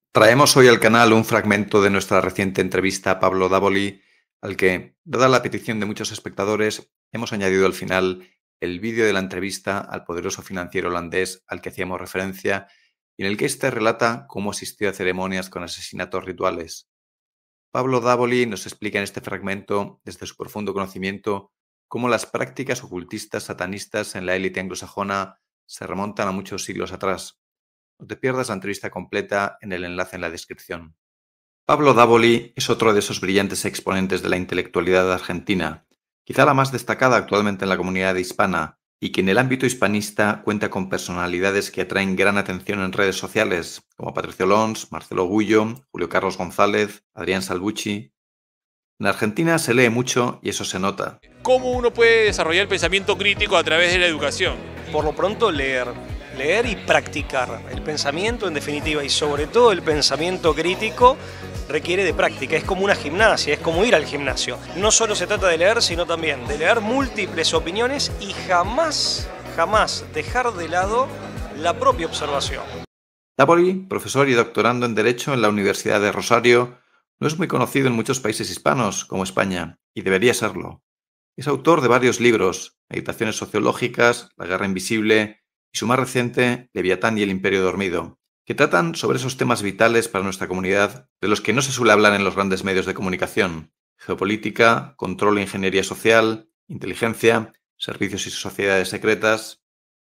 Traemos hoy al canal un fragmento de nuestra reciente entrevista a Pablo Dávoli, al que, dada la petición de muchos espectadores, hemos añadido al final el vídeo de la entrevista al poderoso financiero holandés al que hacíamos referencia y en el que éste relata cómo asistió a ceremonias con asesinatos rituales. Pablo Dávoli nos explica en este fragmento, desde su profundo conocimiento, cómo las prácticas ocultistas satanistas en la élite anglosajona se remontan a muchos siglos atrás. No te pierdas la entrevista completa en el enlace en la descripción. Pablo Dávoli es otro de esos brillantes exponentes de la intelectualidad argentina, quizá la más destacada actualmente en la comunidad hispana, y que en el ámbito hispanista cuenta con personalidades que atraen gran atención en redes sociales, como Patricio Lons, Marcelo Gullo, Julio Carlos González, Adrián Salvucci. En Argentina se lee mucho y eso se nota. ¿Cómo uno puede desarrollar pensamiento crítico a través de la educación? Por lo pronto leer y practicar. El pensamiento, en definitiva, y sobre todo el pensamiento crítico, requiere de práctica. Es como una gimnasia, es como ir al gimnasio. No solo se trata de leer, sino también de leer múltiples opiniones y jamás dejar de lado la propia observación. Dávoli, profesor y doctorando en Derecho en la Universidad de Rosario, no es muy conocido en muchos países hispanos, como España, y debería serlo. Es autor de varios libros, Meditaciones sociológicas, La guerra invisible y su más reciente, Leviatán y el imperio dormido, que tratan sobre esos temas vitales para nuestra comunidad de los que no se suele hablar en los grandes medios de comunicación: geopolítica, control e ingeniería social, inteligencia, servicios y sociedades secretas.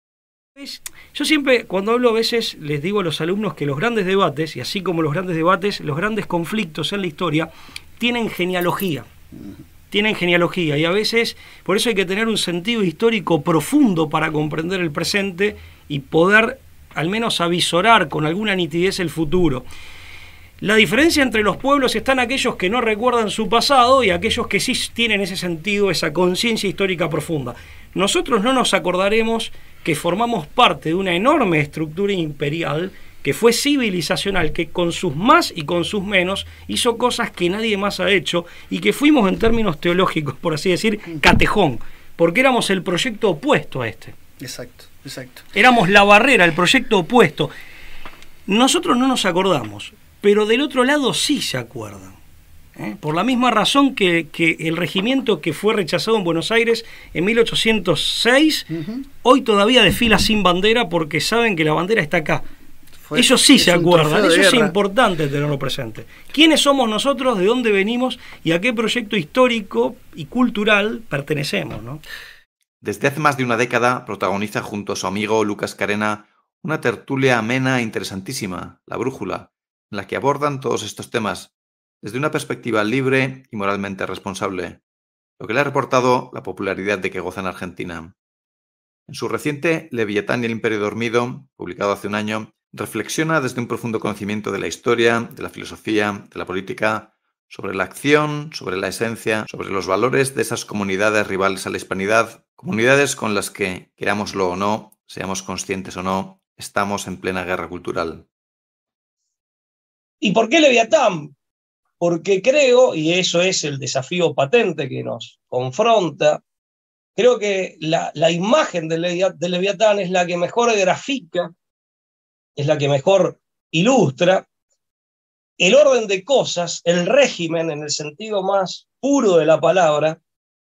Yo siempre, cuando hablo a veces, les digo a los alumnos que los grandes debates, y así como los grandes debates, los grandes conflictos en la historia, tienen genealogía. Y a veces por eso hay que tener un sentido histórico profundo para comprender el presente y poder al menos avisorar con alguna nitidez el futuro. La diferencia entre los pueblos están aquellos que no recuerdan su pasado y aquellos que sí tienen ese sentido, esa conciencia histórica profunda. Nosotros no nos acordaremos que formamos parte de una enorme estructura imperial que fue civilizacional, que con sus más y con sus menos hizo cosas que nadie más ha hecho y que fuimos, en términos teológicos, por así decir, catejón, porque éramos el proyecto opuesto a este. Exacto. Éramos la barrera, el proyecto opuesto. Nosotros no nos acordamos, pero del otro lado sí se acuerdan. Por la misma razón que el regimiento que fue rechazado en Buenos Aires en 1806, hoy todavía desfila sin bandera porque saben que la bandera está acá. Ellos sí se acuerdan, eso es importante tenerlo presente. ¿Quiénes somos nosotros, de dónde venimos y a qué proyecto histórico y cultural pertenecemos, ¿no? Desde hace más de una década protagoniza junto a su amigo Lucas Carena una tertulia amena e interesantísima, La Brújula, en la que abordan todos estos temas desde una perspectiva libre y moralmente responsable, lo que le ha reportado la popularidad de que goza en Argentina. En su reciente Leviatán y el imperio dormido, publicado hace un año, reflexiona desde un profundo conocimiento de la historia, de la filosofía, de la política, sobre la acción, sobre la esencia, sobre los valores de esas comunidades rivales a la hispanidad, comunidades con las que, querámoslo o no, seamos conscientes o no, estamos en plena guerra cultural. ¿Y por qué Leviatán? Porque creo, y eso es el desafío patente que nos confronta, creo que la imagen de Leviatán es la que mejor grafica, es la que mejor ilustra el orden de cosas, el régimen en el sentido más puro de la palabra,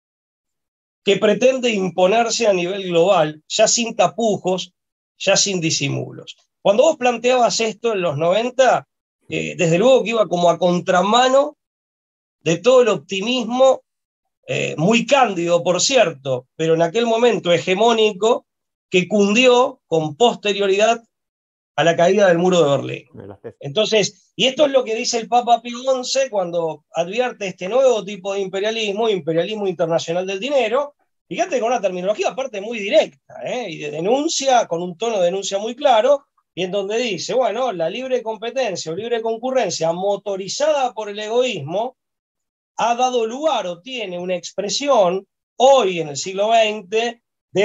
que pretende imponerse a nivel global, ya sin tapujos, ya sin disimulos. Cuando vos planteabas esto en los 90, desde luego que iba como a contramano de todo el optimismo, muy cándido, por cierto, pero en aquel momento hegemónico, que cundió con posterioridad a la caída del muro de Berlín. Entonces, y esto es lo que dice el Papa Pío XI cuando advierte este nuevo tipo de imperialismo, imperialismo internacional del dinero, fíjate, con una terminología aparte muy directa, y de denuncia, con un tono de denuncia muy claro, y en donde dice, bueno, la libre competencia o libre concurrencia motorizada por el egoísmo ha dado lugar o tiene una expresión hoy en el siglo XX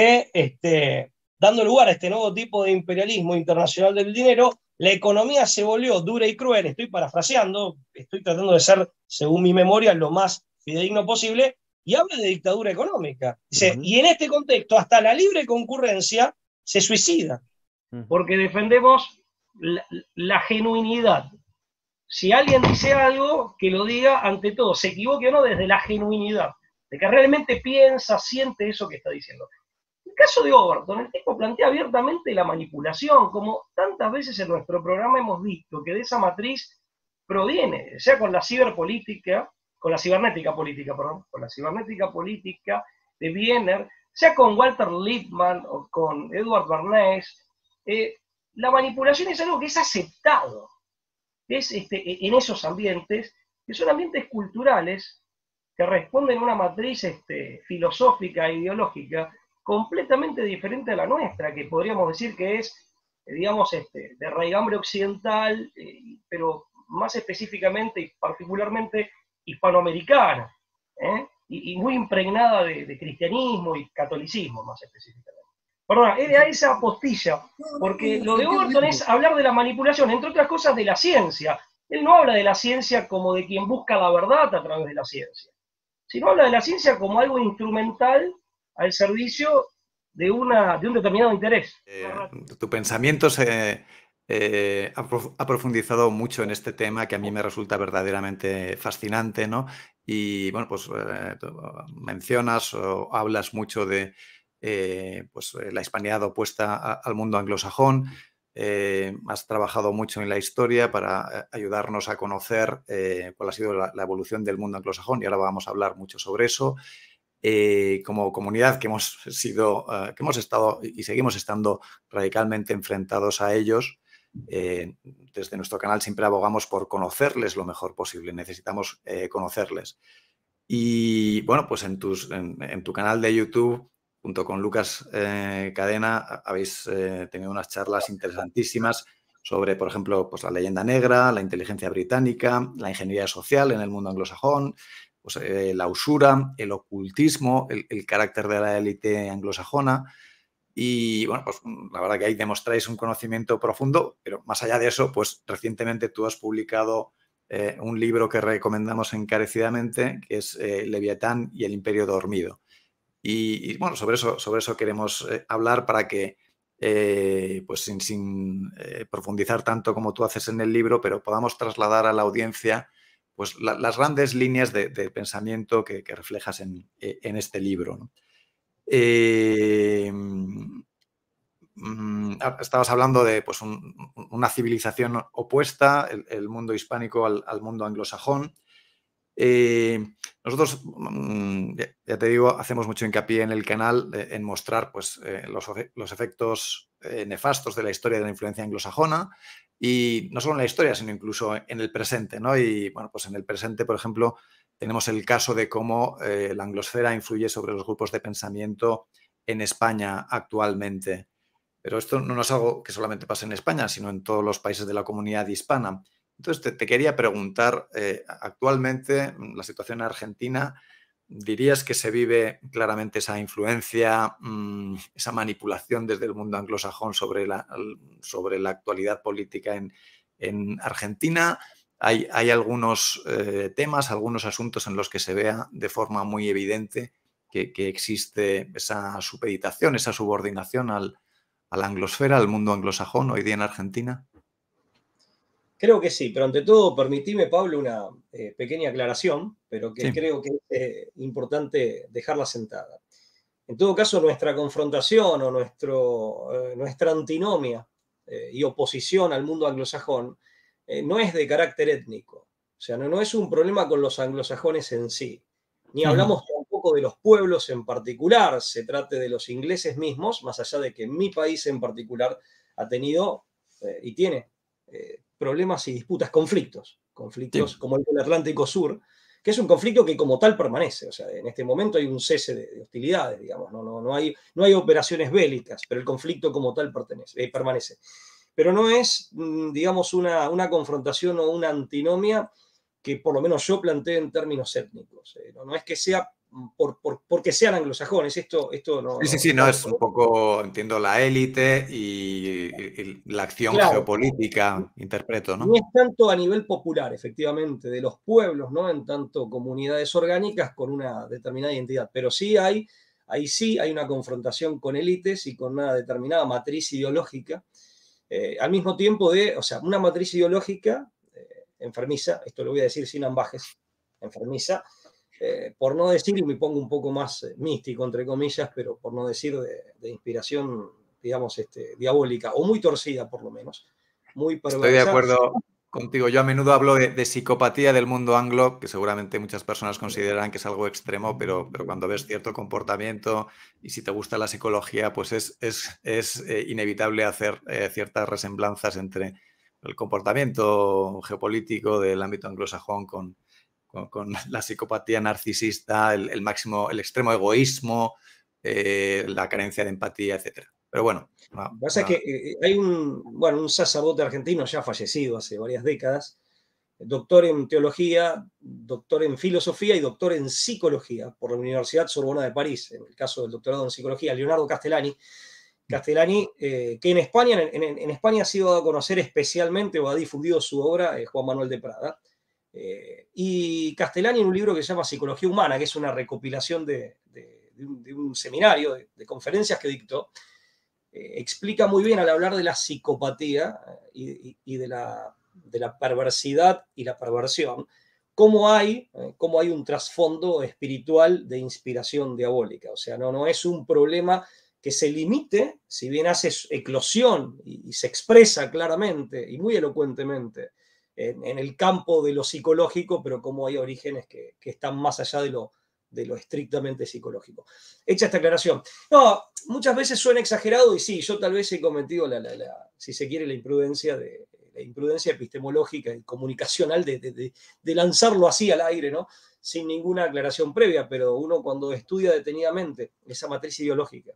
dando lugar a este nuevo tipo de imperialismo internacional del dinero. La economía se volvió dura y cruel, estoy parafraseando, estoy tratando de ser, según mi memoria, lo más fidedigno posible, y habla de dictadura económica. Dice, y en este contexto, hasta la libre concurrencia se suicida, porque defendemos la genuinidad si alguien dice algo, que lo diga ante todo, se equivoque o no, desde la genuinidad, de que realmente piensa, siente eso que está diciendo. En el caso de Overton, el tipo plantea abiertamente la manipulación, como tantas veces en nuestro programa hemos visto, que de esa matriz proviene, sea con la ciberpolítica, con la cibernética política, perdón, con la cibernética política de Wiener, sea con Walter Lippmann o con Edward Bernays, la manipulación es algo que es aceptado, es en esos ambientes, que son ambientes culturales que responden a una matriz filosófica e ideológica completamente diferente a la nuestra, que podríamos decir que es, digamos, de raigambre occidental, pero más específicamente y particularmente hispanoamericana, y muy impregnada de cristianismo y catolicismo, más específicamente. Perdona, es de esa postilla, porque lo de Overton es hablar de la manipulación, entre otras cosas, de la ciencia. Él no habla de la ciencia como de quien busca la verdad a través de la ciencia, sino habla de la ciencia como algo instrumental al servicio de un determinado interés. Tu pensamiento ha profundizado mucho en este tema que a mí me resulta verdaderamente fascinante, ¿no? Y bueno, pues mencionas o hablas mucho de pues, la hispanidad opuesta al mundo anglosajón. Has trabajado mucho en la historia para ayudarnos a conocer cuál ha sido la evolución del mundo anglosajón, y ahora vamos a hablar mucho sobre eso. Como comunidad que hemos estado y seguimos estando radicalmente enfrentados a ellos, desde nuestro canal siempre abogamos por conocerles lo mejor posible. Necesitamos conocerles. Y bueno, pues en tu canal de YouTube, junto con Lucas Cadena, habéis tenido unas charlas interesantísimas sobre, por ejemplo, pues la leyenda negra, la inteligencia británica, la ingeniería social en el mundo anglosajón, pues, la usura, el ocultismo, el carácter de la élite anglosajona. Y bueno, pues la verdad que ahí demostráis un conocimiento profundo, pero más allá de eso, pues recientemente tú has publicado un libro que recomendamos encarecidamente, que es Leviatán y el Imperio Dormido. Y bueno, sobre eso queremos hablar para que, pues sin profundizar tanto como tú haces en el libro, pero podamos trasladar a la audiencia pues las grandes líneas de pensamiento que reflejas en este libro, ¿no? Estabas hablando de pues, una civilización opuesta, el mundo hispánico al mundo anglosajón. Nosotros, ya te digo, hacemos mucho hincapié en el canal en mostrar pues, los efectos nefastos de la historia de la influencia anglosajona, y no solo en la historia, sino incluso en el presente, ¿no? Y bueno, pues en el presente, por ejemplo, tenemos el caso de cómo la anglosfera influye sobre los grupos de pensamiento en España actualmente. Pero esto no es algo que solamente pasa en España, sino en todos los países de la comunidad hispana. Entonces, te quería preguntar, actualmente, la situación en Argentina, ¿dirías que se vive claramente esa influencia, esa manipulación desde el mundo anglosajón sobre la actualidad política en Argentina? ¿Hay algunos temas, algunos asuntos en los que se vea de forma muy evidente que existe esa supeditación, esa subordinación a la anglosfera, al mundo anglosajón hoy día en Argentina? Creo que sí, pero ante todo, permitime, Pablo, una pequeña aclaración, pero que Sí. creo que es importante dejarla sentada. En todo caso, nuestra confrontación o nuestra antinomia y oposición al mundo anglosajón no es de carácter étnico. O sea, no es un problema con los anglosajones en sí. Ni hablamos tampoco de los pueblos en particular, se trate de los ingleses mismos, más allá de que mi país en particular ha tenido y tiene problemas y disputas, conflictos Sí. como el del Atlántico Sur, que es un conflicto que como tal permanece. O sea, en este momento hay un cese de hostilidades, digamos, no hay operaciones bélicas, pero el conflicto como tal permanece. Pero no es, digamos, una confrontación o una antinomia que por lo menos yo planteo en términos étnicos. No es que sea porque sean anglosajones, esto no... Sí, no, es un poco, entiendo, la élite y la acción Claro, geopolítica, interpreto, no ¿no? es tanto a nivel popular, efectivamente, de los pueblos, ¿no? En tanto comunidades orgánicas con una determinada identidad, pero ahí sí hay una confrontación con élites y con una determinada matriz ideológica, al mismo tiempo o sea, una matriz ideológica enfermiza, esto lo voy a decir sin ambajes, enfermiza, por no decir, y me pongo un poco más místico, entre comillas, pero por no decir de inspiración, digamos, diabólica, o muy torcida por lo menos, muy perversa. Estoy de acuerdo contigo. Yo a menudo hablo de psicopatía del mundo anglo, que seguramente muchas personas consideran que es algo extremo, pero cuando ves cierto comportamiento y si te gusta la psicología, pues es inevitable hacer ciertas resemblanzas entre el comportamiento geopolítico del ámbito anglosajón con la psicopatía narcisista, el extremo egoísmo, la carencia de empatía, etc. Pero bueno. Lo que pasa es que hay un sacerdote argentino ya fallecido hace varias décadas, doctor en teología, doctor en filosofía y doctor en psicología por la Universidad Sorbona de París, en el caso del doctorado en psicología, Leonardo Castellani, que en España ha sido dado a conocer especialmente o ha difundido su obra Juan Manuel de Prada. Y Castellani en un libro que se llama Psicología Humana, que es una recopilación de un seminario, de conferencias que dictó, explica muy bien al hablar de la psicopatía y de la perversidad y la perversión, cómo hay un trasfondo espiritual de inspiración diabólica. O sea, no es un problema que se limite, si bien hace eclosión y se expresa claramente y muy elocuentemente en el campo de lo psicológico, pero cómo hay orígenes que están más allá de lo estrictamente psicológico. Hecha esta aclaración. No, muchas veces suena exagerado y sí, yo tal vez he cometido si se quiere, la imprudencia epistemológica y comunicacional de lanzarlo así al aire, ¿no? Sin ninguna aclaración previa, pero uno cuando estudia detenidamente esa matriz ideológica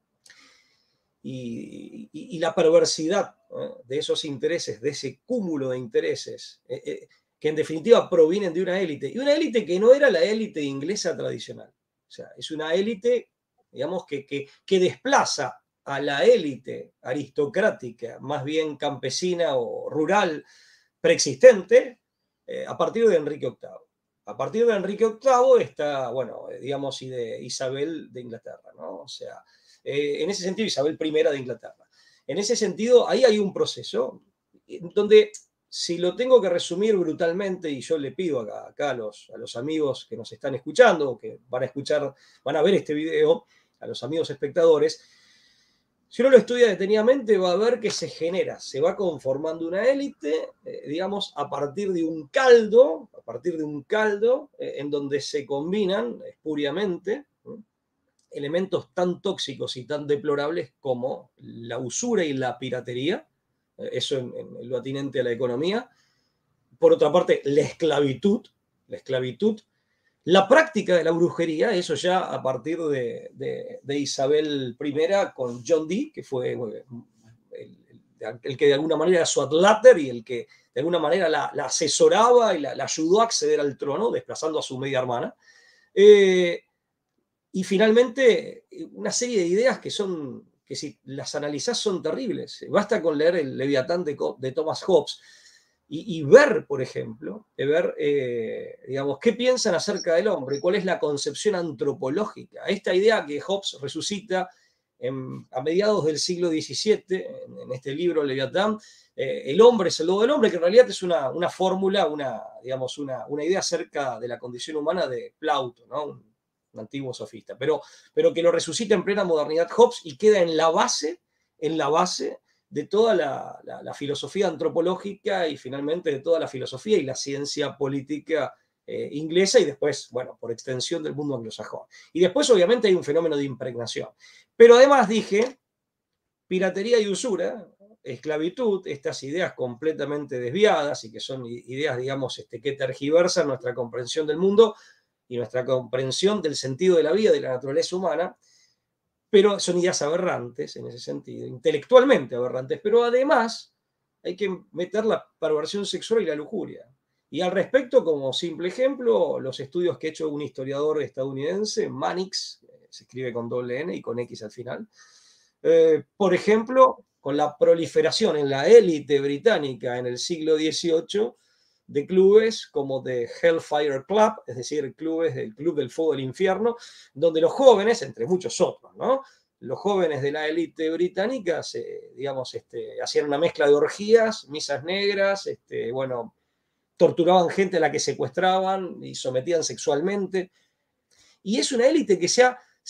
y la perversidad de esos intereses, de ese cúmulo de intereses, que en definitiva provienen de una élite, y una élite que no era la élite inglesa tradicional. O sea, es una élite, digamos, que desplaza a la élite aristocrática, más bien campesina o rural, preexistente, a partir de Enrique VIII. A partir de Enrique VIII está, bueno, digamos, y de Isabel de Inglaterra, ¿no? O sea, en ese sentido, Isabel I de Inglaterra. En ese sentido, ahí hay un proceso donde, si lo tengo que resumir brutalmente, y yo le pido acá a los amigos que nos están escuchando, o que van a ver este video, a los amigos espectadores, si uno lo estudia detenidamente, va a ver que se va conformando una élite, digamos, a partir de un caldo, en donde se combinan espuriamente elementos tan tóxicos y tan deplorables como la usura y la piratería, eso en lo atinente a la economía. Por otra parte, la esclavitud, la práctica de la brujería, eso ya a partir de Isabel I con John Dee, que fue el que de alguna manera era su adláter y el que de alguna manera la asesoraba y la ayudó a acceder al trono, desplazando a su media hermana. Y finalmente, una serie de ideas que si las analizás son terribles. Basta con leer el Leviatán de Thomas Hobbes y ver, por ejemplo, digamos, qué piensan acerca del hombre, cuál es la concepción antropológica. Esta idea que Hobbes resucita a mediados del siglo XVII, en este libro Leviatán, el hombre es el lobo del hombre, que en realidad es una fórmula, una idea acerca de la condición humana de Plauto, ¿no? Un antiguo sofista, pero que lo resucita en plena modernidad Hobbes y queda en la base de toda la filosofía antropológica y finalmente de toda la filosofía y la ciencia política inglesa y después, bueno, por extensión del mundo anglosajón. Y después obviamente hay un fenómeno de impregnación. Pero además dije, piratería y usura, esclavitud, estas ideas completamente desviadas y que son ideas, digamos, que tergiversan nuestra comprensión del mundo y nuestra comprensión del sentido de la vida, de la naturaleza humana, pero son ideas aberrantes en ese sentido, intelectualmente aberrantes, pero además hay que meter la perversión sexual y la lujuria. Y al respecto, como simple ejemplo, los estudios que ha hecho un historiador estadounidense, Mannix, se escribe con doble N y con X al final, por ejemplo, con la proliferación en la élite británica en el siglo XVIII de clubes como The Hellfire Club, es decir, el Club del Fuego del Infierno, donde los jóvenes, entre muchos otros, ¿no? Los jóvenes de la élite británica, hacían una mezcla de orgías, misas negras, torturaban gente a la que secuestraban y sometían sexualmente. Y es una élite que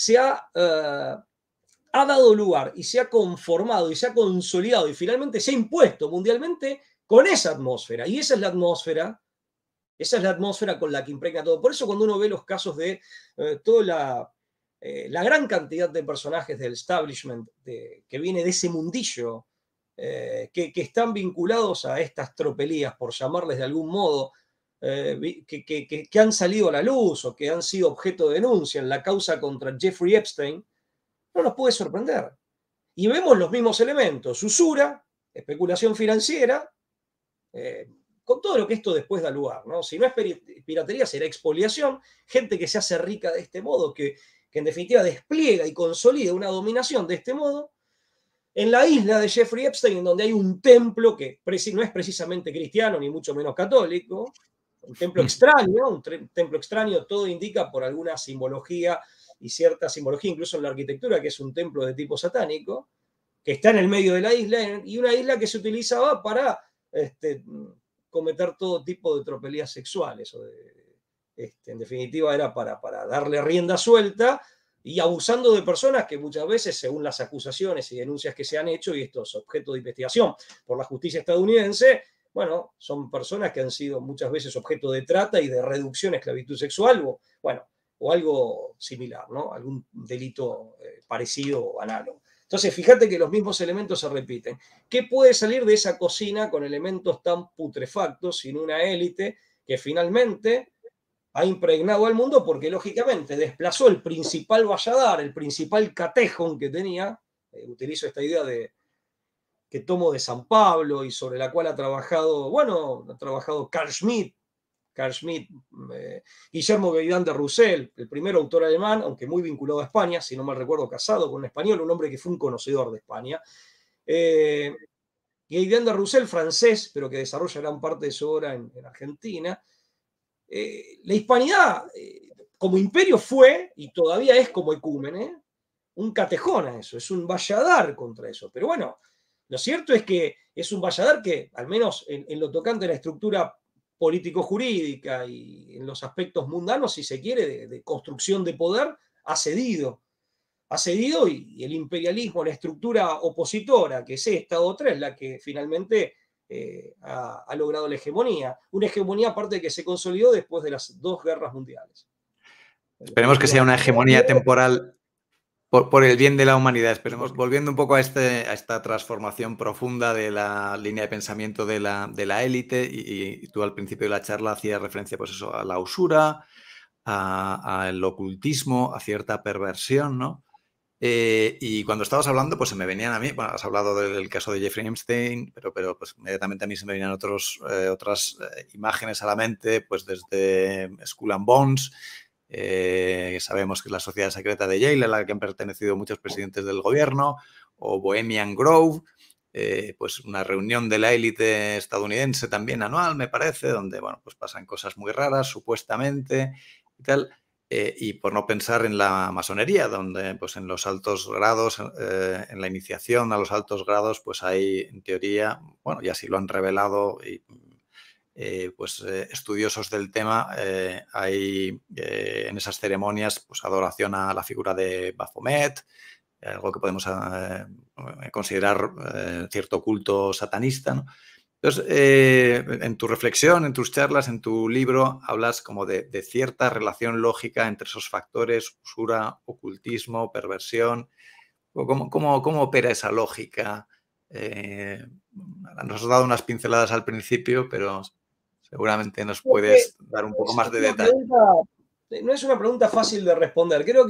ha dado lugar y se ha conformado y se ha consolidado y finalmente se ha impuesto mundialmente con esa atmósfera. Y esa es la atmósfera con la que impregna todo. Por eso cuando uno ve los casos de toda la gran cantidad de personajes del establishment que viene de ese mundillo, que están vinculados a estas tropelías, por llamarles de algún modo, que han salido a la luz o que han sido objeto de denuncia en la causa contra Jeffrey Epstein, no nos puede sorprender. Y vemos los mismos elementos: usura, especulación financiera, con todo lo que esto después da lugar, ¿no? Si no es piratería, será expoliación, gente que se hace rica de este modo, que en definitiva despliega y consolida una dominación de este modo. En la isla de Jeffrey Epstein, en donde hay un templo que no es precisamente cristiano, ni mucho menos católico, un templo extraño, todo indica por alguna simbología y cierta simbología, incluso en la arquitectura, que es un templo de tipo satánico, que está en el medio de la isla, y una isla que se utilizaba para cometer todo tipo de tropelías sexuales. En definitiva, era para darle rienda suelta y abusando de personas que muchas veces, según las acusaciones y denuncias que se han hecho, y estos objetos de investigación por la justicia estadounidense, bueno, son personas que han sido muchas veces objeto de trata y de reducción a esclavitud sexual, o algo similar, ¿no? Algún delito parecido o análogo. Entonces, fíjate que los mismos elementos se repiten. ¿Qué puede salir de esa cocina con elementos tan putrefactos sin una élite que finalmente ha impregnado al mundo? Porque, lógicamente, desplazó el principal valladar, el principal catejón que tenía. Utilizo esta idea que tomo de San Pablo y sobre la cual ha trabajado Carl Schmitt, Guillermo Gaidán de Roussel, el primer autor alemán, aunque muy vinculado a España, si no mal recuerdo, casado con un español, un hombre que fue un conocedor de España. Gaidán de Roussel, francés, pero que desarrolla gran parte de su obra en Argentina. La hispanidad como imperio fue, y todavía es como ecúmene, un catejón a eso, es un valladar contra eso. Pero bueno, lo cierto es que es un valladar que, al menos en lo tocante a la estructura político-jurídica y en los aspectos mundanos, si se quiere, de construcción de poder, ha cedido. Y el imperialismo, la estructura opositora, que es esta otra, es la que finalmente ha logrado la hegemonía. Una hegemonía aparte de que se consolidó después de las 2 guerras mundiales. Esperemos que sea una hegemonía temporal por el bien de la humanidad. Esperemos, volviendo un poco a esta transformación profunda de la línea de pensamiento de la élite, y tú al principio de la charla hacías referencia, pues eso, a la usura, al ocultismo, a cierta perversión, ¿no? Y cuando estabas hablando, pues se me venían a mí, bueno, has hablado del caso de Jeffrey Epstein, pero pues inmediatamente a mí se me venían otras imágenes a la mente, pues desde Skull and Bones. Sabemos que es la sociedad secreta de Yale, a la que han pertenecido muchos presidentes del gobierno, o Bohemian Grove, pues una reunión de la élite estadounidense también anual, me parece, donde, bueno, pues pasan cosas muy raras, supuestamente, y tal. Y por no pensar en la masonería, donde pues en los altos grados, en la iniciación a los altos grados, pues hay, en teoría, bueno, y así lo han revelado y estudiosos del tema, hay en esas ceremonias pues adoración a la figura de Baphomet, algo que podemos considerar cierto culto satanista, ¿no? Entonces, en tu reflexión, en tus charlas, en tu libro, hablas como de cierta relación lógica entre esos factores: usura, ocultismo, perversión. ¿Cómo opera esa lógica? Nos has dado unas pinceladas al principio, pero seguramente nos puedes dar un poco más de detalle. No es una pregunta fácil de responder. Creo que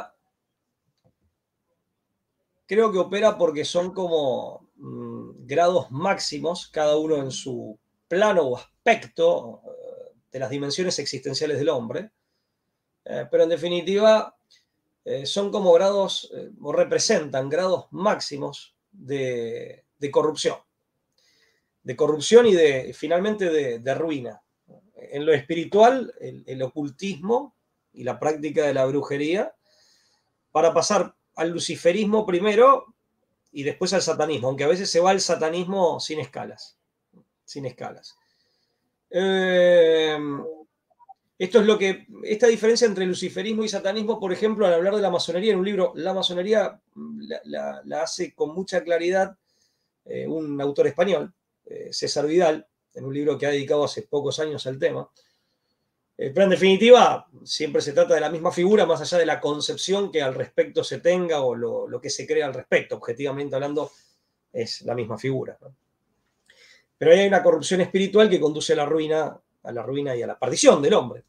opera porque son como grados máximos, cada uno en su plano o aspecto de las dimensiones existenciales del hombre. Pero en definitiva son como grados, o representan grados máximos de corrupción. De corrupción y finalmente de ruina. En lo espiritual, el ocultismo y la práctica de la brujería, para pasar al luciferismo primero y después al satanismo, aunque a veces se va al satanismo sin escalas. Esto es lo que, esta diferencia entre luciferismo y satanismo, por ejemplo, al hablar de la masonería, en un libro, La masonería la hace con mucha claridad un autor español, César Vidal, en un libro que ha dedicado hace pocos años al tema. Pero en definitiva, siempre se trata de la misma figura, más allá de la concepción que al respecto se tenga o lo que se crea al respecto. Objetivamente hablando, es la misma figura, ¿no? Pero hay una corrupción espiritual que conduce a la ruina y a la perdición del hombre.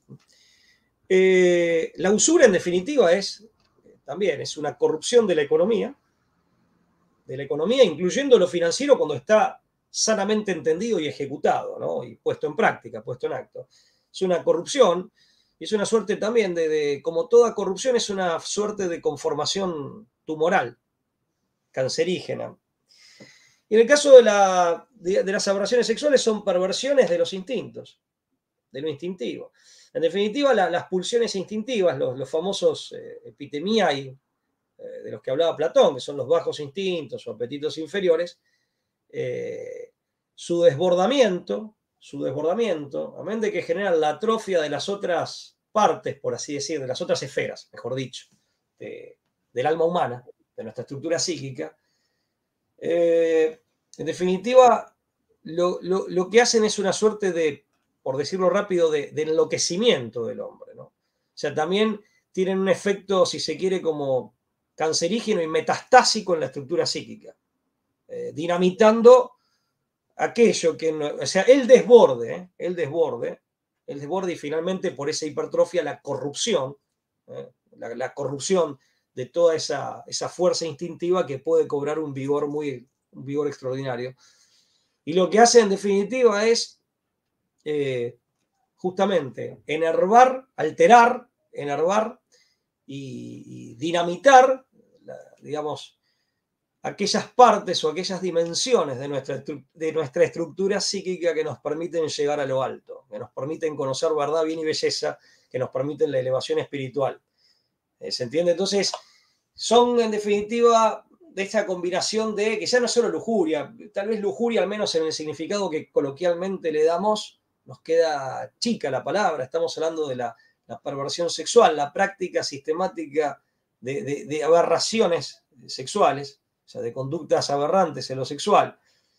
La usura, en definitiva, también es una corrupción de la economía, incluyendo lo financiero cuando está sanamente entendido y ejecutado, ¿no? Y puesto en práctica, puesto en acto. Es una corrupción y es una suerte también como toda corrupción, es una suerte de conformación tumoral, cancerígena. Y en el caso de las aberraciones sexuales son perversiones de los instintos, de lo instintivo. En definitiva, las pulsiones instintivas, los famosos epitemiai, de los que hablaba Platón, que son los bajos instintos o apetitos inferiores, su desbordamiento, amén de que generan la atrofia de las otras partes, por así decir, de las otras esferas, mejor dicho, del alma humana, de nuestra estructura psíquica. En definitiva, lo que hacen es una suerte de, por decirlo rápido, de enloquecimiento del hombre, ¿no? O sea, también tienen un efecto, si se quiere, como cancerígeno y metastásico en la estructura psíquica, dinamitando aquello que, o sea, el desborde y finalmente por esa hipertrofia la corrupción, la corrupción de toda esa fuerza instintiva que puede cobrar un vigor extraordinario. Y lo que hace en definitiva es justamente alterar y dinamitar, digamos, aquellas partes o aquellas dimensiones de nuestra estructura psíquica que nos permiten llegar a lo alto, que nos permiten conocer verdad, bien y belleza, que nos permiten la elevación espiritual. ¿Se entiende? Entonces, son en definitiva de esta combinación de que ya no es solo lujuria, tal vez lujuria, al menos en el significado que coloquialmente le damos, nos queda chica la palabra, estamos hablando de la perversión sexual, la práctica sistemática de aberraciones sexuales, o sea, de conductas aberrantes en lo sexual.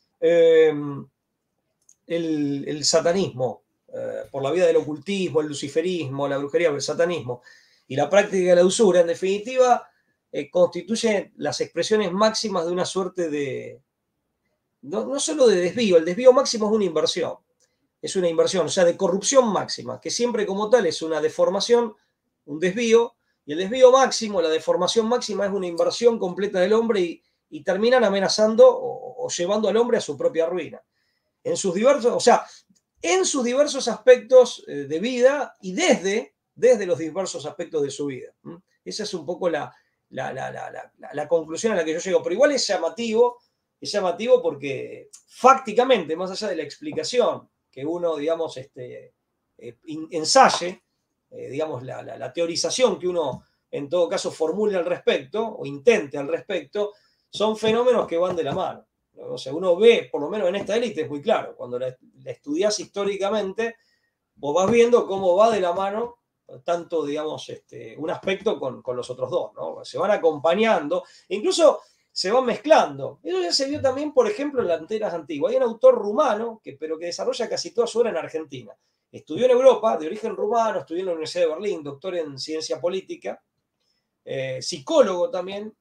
El satanismo, por la vía del ocultismo, el luciferismo, la brujería, el satanismo y la práctica de la usura, en definitiva, constituyen las expresiones máximas de una suerte de, no solo de desvío, el desvío máximo es una inversión, o sea, de corrupción máxima, que siempre como tal es una deformación, un desvío, y el desvío máximo, la deformación máxima es una inversión completa del hombre y terminan amenazando o llevando al hombre a su propia ruina. En sus diversos aspectos de vida y desde los diversos aspectos de su vida. Esa es un poco la conclusión a la que yo llego. Pero igual es llamativo porque fácticamente, más allá de la explicación que uno, digamos, ensaye, digamos, la teorización que uno en todo caso formule al respecto o intente al respecto, son fenómenos que van de la mano. O sea, uno ve, por lo menos en esta élite es muy claro, cuando la estudias históricamente, vos vas viendo cómo va de la mano tanto, digamos, un aspecto con los otros dos, ¿no? Se van acompañando, incluso se van mezclando. Eso ya se vio también, por ejemplo, en las antenas antiguas. Hay un autor rumano, pero que desarrolla casi toda su obra en Argentina. Estudió en Europa, de origen rumano, estudió en la Universidad de Berlín, doctor en ciencia política, psicólogo también,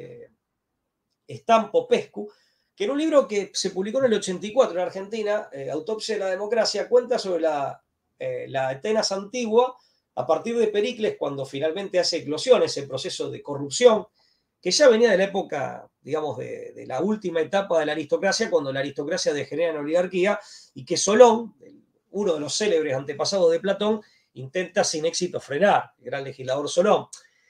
Stan Popescu, que en un libro que se publicó en el 84 en Argentina, Autopsia de la Democracia, cuenta sobre la Atenas antigua a partir de Pericles, cuando finalmente hace eclosión ese proceso de corrupción, que ya venía de la época, digamos, de la última etapa de la aristocracia, cuando la aristocracia degenera en oligarquía, y que Solón, uno de los célebres antepasados de Platón, intenta sin éxito frenar, el gran legislador Solón.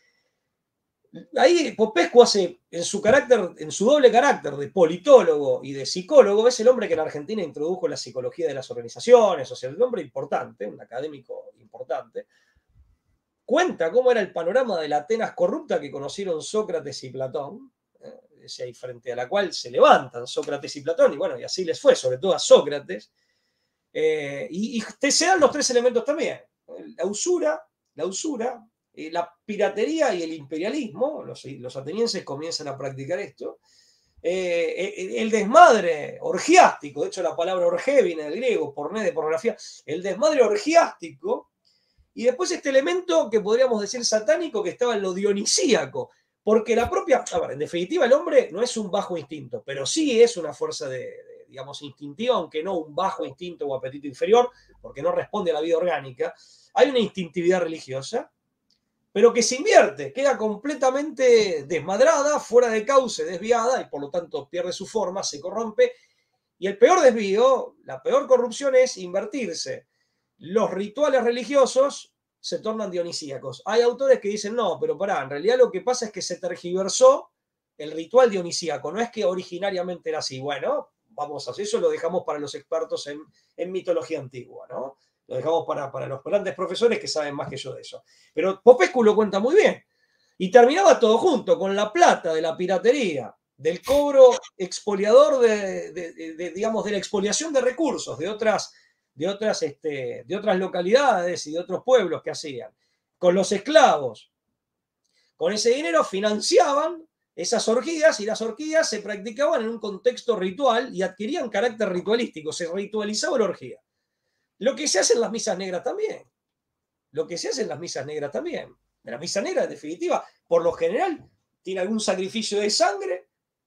Ahí Popescu hace, en su doble carácter de politólogo y de psicólogo, es el hombre que en Argentina introdujo la psicología de las organizaciones, o sea, el hombre importante, un académico importante, cuenta cómo era el panorama de la Atenas corrupta que conocieron Sócrates y Platón, y frente a la cual se levantan Sócrates y Platón, y bueno, y así les fue, sobre todo a Sócrates, Y te se dan los tres elementos también. La usura, la piratería y el imperialismo. Los atenienses comienzan a practicar esto. El desmadre orgiástico, de hecho la palabra orgé viene del griego, porné de pornografía, el desmadre orgiástico, y después este elemento que podríamos decir satánico que estaba en lo dionisíaco, porque la propia, a ver, en definitiva el hombre no es un bajo instinto, pero sí es una fuerza digamos, instintiva, aunque no un bajo instinto o apetito inferior, porque no responde a la vida orgánica. Hay una instintividad religiosa, pero que se invierte, queda completamente desmadrada, fuera de cauce, desviada, y por lo tanto pierde su forma, se corrompe. Y el peor desvío, la peor corrupción es invertirse. Los rituales religiosos se tornan dionisíacos. Hay autores que dicen, no, pero pará, en realidad lo que pasa es que se tergiversó el ritual dionisíaco, no es que originariamente era así. Bueno, vamos a hacer eso, lo dejamos para los expertos en mitología antigua, ¿no? Lo dejamos para los grandes profesores que saben más que yo de eso. Pero Popescu lo cuenta muy bien. Y terminaba todo junto, con la plata de la piratería, del cobro expoliador digamos, de la expoliación de recursos de otras localidades y de otros pueblos que hacían. Con los esclavos. Con ese dinero financiaban esas orgías, y las orgías se practicaban en un contexto ritual y adquirían carácter ritualístico. Se ritualizaba la orgía. Lo que se hace en las misas negras también. Lo que se hace en las misas negras también. En la misa negra, en definitiva, por lo general, tiene algún sacrificio de sangre,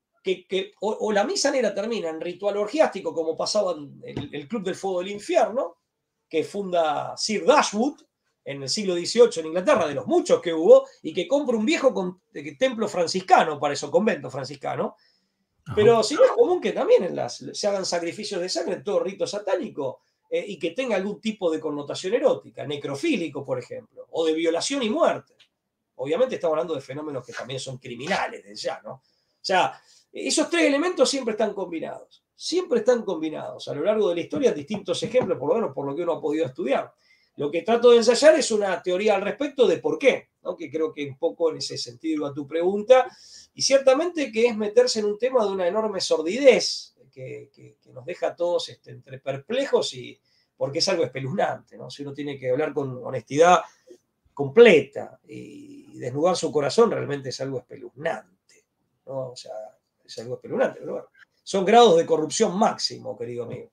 o la misa negra termina en ritual orgiástico, como pasaba en el Club del Fuego del Infierno, que funda Sir Dashwood en el siglo XVIII en Inglaterra, de los muchos que hubo, y que compra un viejo templo franciscano, para eso, convento franciscano. Pero sí es común que también se hagan sacrificios de sangre en todo rito satánico, y que tenga algún tipo de connotación erótica, necrofílico, por ejemplo, o de violación y muerte. Obviamente estamos hablando de fenómenos que también son criminales, ya, ¿no? O sea, esos tres elementos siempre están combinados. Siempre están combinados. A lo largo de la historia, distintos ejemplos, por lo menos por lo que uno ha podido estudiar. Lo que trato de ensayar es una teoría al respecto de por qué, ¿no? Que creo que un poco en ese sentido iba tu pregunta, y ciertamente que es meterse en un tema de una enorme sordidez, que nos deja a todos entre perplejos, y porque es algo espeluznante, ¿no? Si uno tiene que hablar con honestidad completa y desnudar su corazón, realmente es algo espeluznante, ¿no? O sea, es algo espeluznante, pero bueno, son grados de corrupción máximo, querido amigo.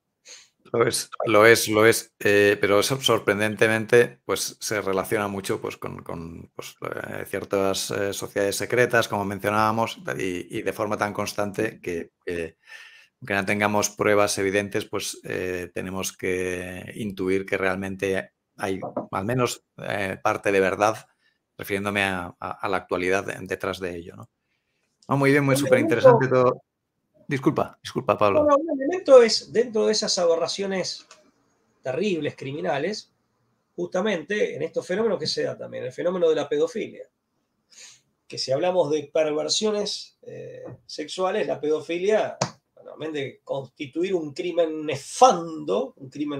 Lo es, pero sorprendentemente pues, se relaciona mucho pues, con ciertas sociedades secretas, como mencionábamos, y de forma tan constante que aunque no tengamos pruebas evidentes, pues tenemos que intuir que realmente hay al menos parte de verdad, refiriéndome a la actualidad detrás de ello, ¿no? Oh, muy bien, muy súper interesante todo. Disculpa, Pablo. Bueno, un elemento es, dentro de esas aberraciones terribles, criminales, justamente en estos fenómenos que se da también, el fenómeno de la pedofilia. Que si hablamos de perversiones sexuales, la pedofilia, realmente constituir un crimen nefando,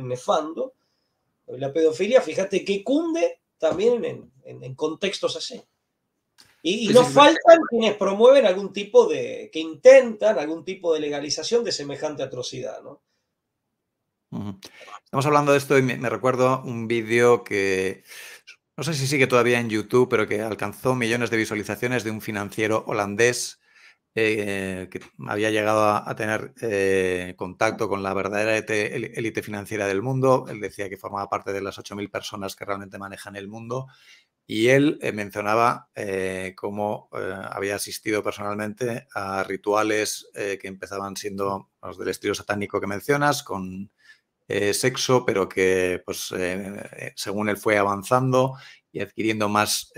la pedofilia, fíjate que cunde también en contextos así. Y sí, no faltan quienes promueven algún tipo que intentan algún tipo de legalización de semejante atrocidad, ¿no? Estamos hablando de esto y me recuerdo un vídeo que no sé si sigue todavía en YouTube, pero que alcanzó millones de visualizaciones, de un financiero holandés que había llegado a tener contacto con la verdadera élite financiera del mundo. Él decía que formaba parte de las 8.000 personas que realmente manejan el mundo. Y él mencionaba cómo había asistido personalmente a rituales que empezaban siendo los del estilo satánico que mencionas, con sexo, pero que pues, según él fue avanzando y adquiriendo más,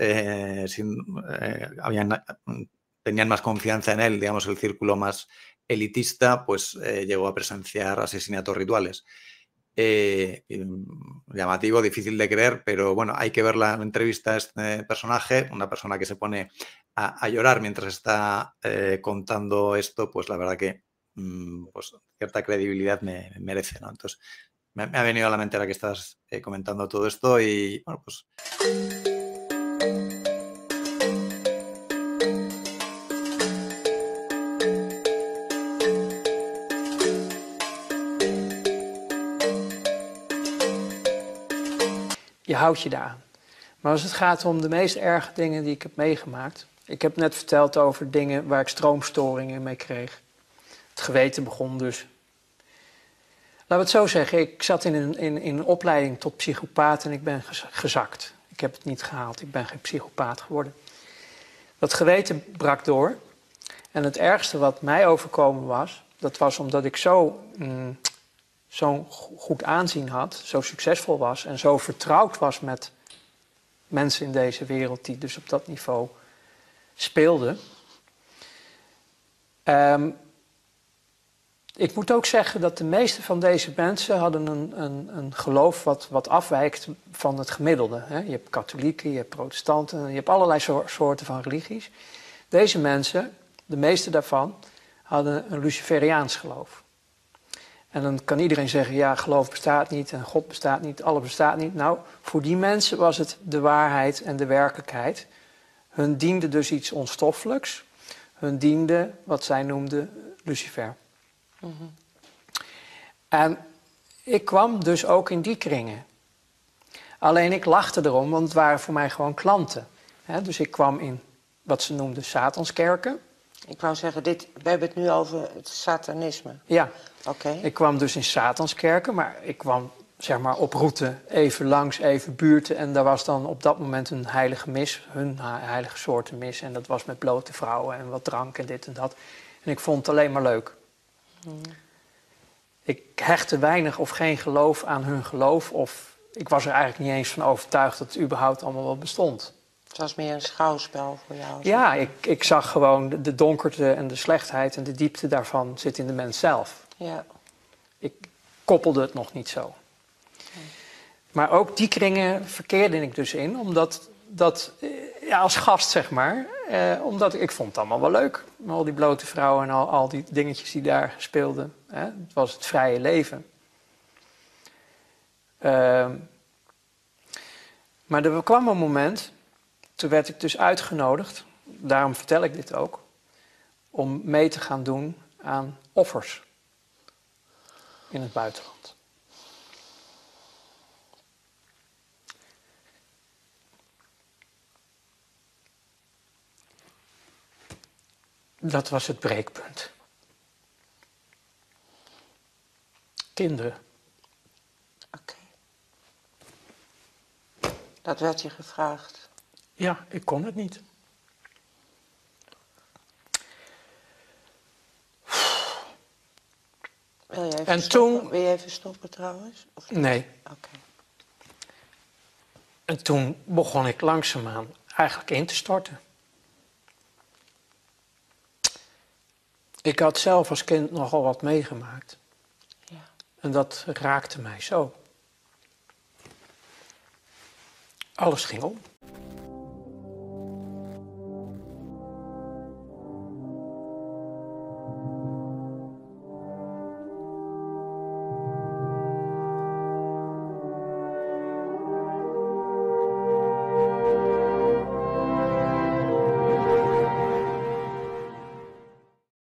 tenían más confianza en él, digamos, el círculo más elitista, pues llegó a presenciar asesinatos rituales. Llamativo, difícil de creer, pero bueno, hay que ver la entrevista a este personaje, una persona que se pone a llorar mientras está contando esto, pues la verdad que pues, cierta credibilidad me merece, ¿no? Entonces, me ha venido a la mente ahora que estás comentando todo esto y bueno, pues... je houdt je daaraan. Maar als het gaat om de meest erge dingen die ik heb meegemaakt... Ik heb net verteld over dingen waar ik stroomstoringen mee kreeg. Het geweten begon dus. Laten we het zo zeggen, ik zat in een opleiding tot psychopaat en ik ben gezakt. Ik heb het niet gehaald, ik ben geen psychopaat geworden. Dat geweten brak door. En het ergste wat mij overkomen was... dat was omdat ik zo'n goed aanzien had, zo succesvol was... en zo vertrouwd was met mensen in deze wereld die dus op dat niveau speelden. Ik moet ook zeggen dat de meeste van deze mensen hadden een geloof wat afwijkt van het gemiddelde. Hè? Je hebt katholieken, je hebt protestanten, je hebt allerlei soorten van religies. Deze mensen, de meeste daarvan, hadden een Luciferiaans geloof. En dan kan iedereen zeggen, ja, geloof bestaat niet en God bestaat niet, alles bestaat niet. Nou, voor die mensen was het de waarheid en de werkelijkheid. Hun diende dus iets onstoffelijks. Hun diende wat zij noemden Lucifer. Mm-hmm. En ik kwam dus ook in die kringen. Alleen ik lachte erom, want het waren voor mij gewoon klanten. Dus ik kwam in wat ze noemden Satanskerken. Ik wou zeggen, we hebben het nu over het satanisme. Ja, okay. Ik kwam dus in Satanskerken, maar ik kwam zeg maar op route even langs, even buurten. En daar was dan op dat moment een heilige mis, hun heilige soorten mis. En dat was met blote vrouwen en wat drank en dit en dat. En ik vond het alleen maar leuk. Ik hechtte weinig of geen geloof aan hun geloof. Of ik was er eigenlijk niet eens van overtuigd dat het überhaupt allemaal wel bestond. Het was meer een schouwspel voor jou? Ja, ik zag gewoon de donkerte en de slechtheid en de diepte daarvan zit in de mens zelf. Ja. Ik koppelde het nog niet zo. Maar ook die kringen verkeerde ik dus in, omdat ja, als gast zeg maar, omdat ik vond het allemaal wel leuk. Al die blote vrouwen en al die dingetjes die daar speelden. Het was het vrije leven. Maar er kwam een moment, toen werd ik dus uitgenodigd, daarom vertel ik dit ook, om mee te gaan doen aan offers in het buitenland. Dat was het breekpunt. Kinderen. Oké. Dat werd je gevraagd? Ja, ik kon het niet. Wil je even en stoppen? toen... Wil je even stoppen trouwens? Of nee. Oké. En toen begon ik langzaamaan eigenlijk in te storten. Ik had zelf als kind nogal wat meegemaakt. Ja. En dat raakte mij zo. Alles ging om.